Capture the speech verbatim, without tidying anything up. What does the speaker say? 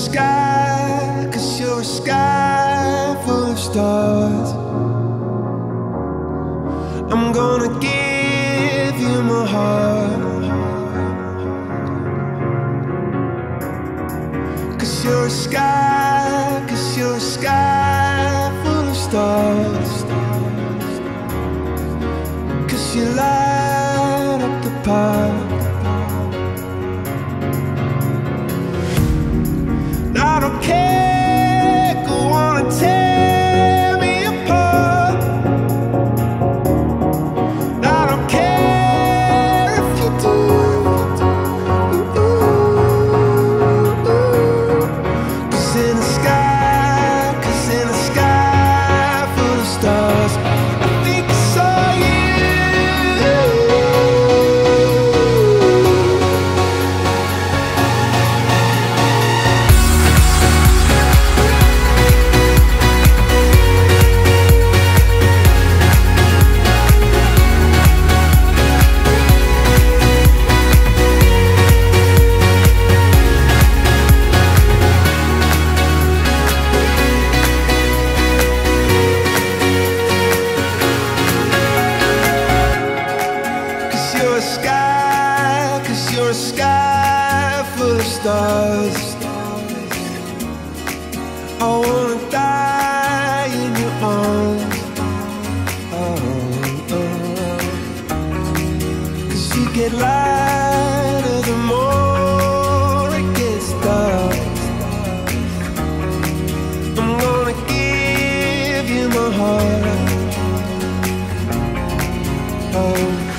sky, 'cause you're a sky full of stars. I'm gonna give you my heart, 'cause you're a sky, 'cause you're a sky full of stars. 'Cause you light up the park. I don't care, go on and tear me apart. I don't care if you do. Cause in the sky, cause in the sky full of stars, I think I saw you. You're a sky, 'cause you're a sky full of stars. I wanna die in your arms. Oh, oh, oh. 'Cause you get lighter the more it gets dark. I'm gonna give you my heart. Oh.